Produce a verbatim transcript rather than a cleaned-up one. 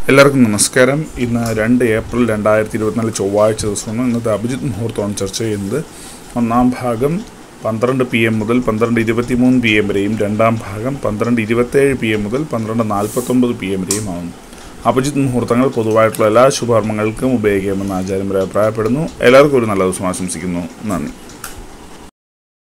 എല്ലാവർക്കും നമസ്കാരം. ഇന്ന് രണ്ട് ഏപ്രിൽ രണ്ടായിരത്തി ഇരുപത്തിനാല് ചൊവ്വാഴ്ച ദിവസമാണ്. ഇന്നത്തെ അഭിജിത്ത് മുഹൂർത്തമാണ് ചർച്ച ചെയ്യുന്നത്. ഒന്നാം ഭാഗം പന്ത്രണ്ട് പി എം മുതൽ പന്ത്രണ്ട് ഇരുപത്തി മൂന്ന് പി എം വരെയും രണ്ടാം ഭാഗം പന്ത്രണ്ട് ഇരുപത്തേഴ് പി എം മുതൽ പന്ത്രണ്ട് നാൽപ്പത്തൊമ്പത് പി എം വരെയും ആവുന്നു. അഭിജിത്ത് മുഹൂർത്തങ്ങൾ പൊതുവായിട്ടുള്ള എല്ലാ ശുഭകർമ്മങ്ങൾക്കും ഉപയോഗിക്കാമെന്ന് ആചാര്യന്മാർ അഭിപ്രായപ്പെടുന്നു. എല്ലാവർക്കും ഒരു നല്ല ദിവസം ആശംസിക്കുന്നു. നന്ദി.